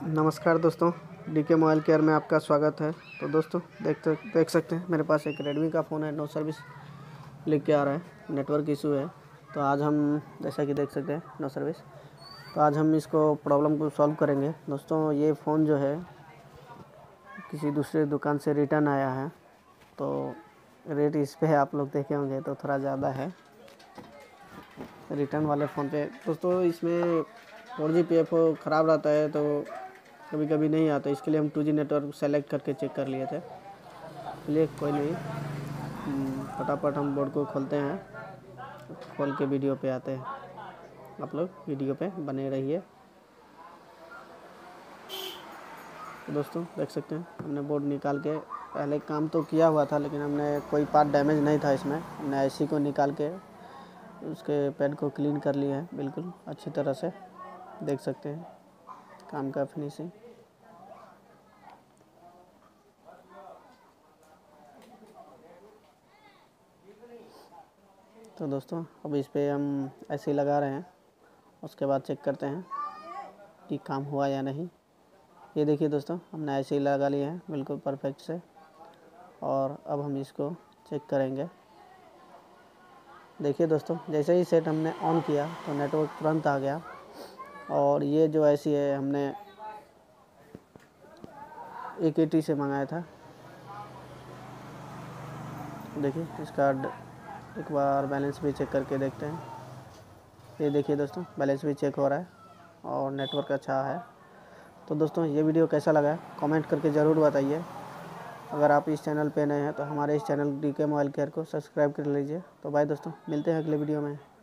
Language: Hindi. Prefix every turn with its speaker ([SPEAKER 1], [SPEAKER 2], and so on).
[SPEAKER 1] नमस्कार दोस्तों, डीके मोबाइल केयर में आपका स्वागत है। तो दोस्तों देख सकते हैं मेरे पास एक रेडमी का फ़ोन है, नो सर्विस लिख के आ रहा है, नेटवर्क इशू है। तो आज हम जैसा कि देख सकते हैं नो सर्विस, तो आज हम इसको प्रॉब्लम को सॉल्व करेंगे। दोस्तों ये फ़ोन जो है किसी दूसरे दुकान से रिटर्न आया है, तो रेट इस पे आप लोग देखे होंगे तो थोड़ा ज़्यादा है रिटर्न वाले फ़ोन पे। दोस्तों इसमें 4G PFO ख़राब रहता है तो कभी कभी नहीं आता, इसके लिए हम 2G नेटवर्क सेलेक्ट करके चेक कर लिए थे। चलिए कोई नहीं, फटाफट हम बोर्ड को खोलते हैं, खोल के वीडियो पे आते हैं। आप लोग वीडियो पे बने रहिए। तो दोस्तों देख सकते हैं हमने बोर्ड निकाल के पहले काम तो किया हुआ था, लेकिन हमने कोई पार्ट डैमेज नहीं था इसमें। हमने IC को निकाल के उसके पैड को क्लीन कर लिया है बिल्कुल अच्छी तरह से। देख सकते हैं काम का फिनिशिंग। तो दोस्तों अब इस पे हम ऐसे ही लगा रहे हैं, उसके बाद चेक करते हैं कि काम हुआ या नहीं। ये देखिए दोस्तों, हमने ऐसे ही लगा लिए हैं बिल्कुल परफेक्ट से, और अब हम इसको चेक करेंगे। देखिए दोस्तों, जैसे ही सेट हमने ऑन किया तो नेटवर्क तुरंत आ गया। और ये जो ऐसी है हमने AKT से मंगाया था। देखिए इसका एक बार बैलेंस भी चेक करके देखते हैं। ये देखिए दोस्तों, बैलेंस भी चेक हो रहा है और नेटवर्क अच्छा है। तो दोस्तों ये वीडियो कैसा लगा कमेंट करके ज़रूर बताइए। अगर आप इस चैनल पे नए हैं तो हमारे इस चैनल डीके मोबाइल केयर को सब्सक्राइब कर लीजिए। तो बाय दोस्तों, मिलते हैं अगले वीडियो में।